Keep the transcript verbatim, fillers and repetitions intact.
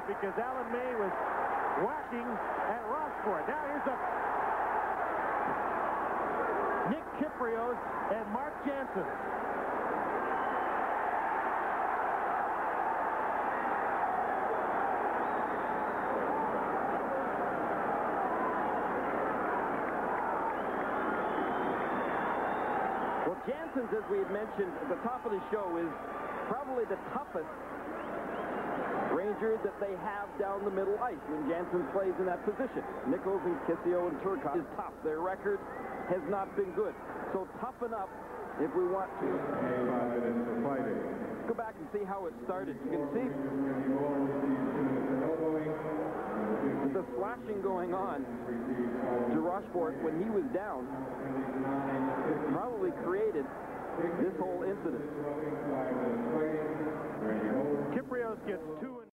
out because Alan May was whacking at Rochefort. Now here's a Nick Kypreos and Mark Janssens. Well, Janssens, as we had mentioned at the top of the show, is probably the toughest Ranger that they have down the middle ice when Janssens plays in that position. Nichols and Kissio and Turcotte is tough. Their record has not been good. So toughen up if we want to. Let's go back and see how it started. You can see the slashing going on to Rochefort when he was down probably created this whole incident. Kypreos gets two.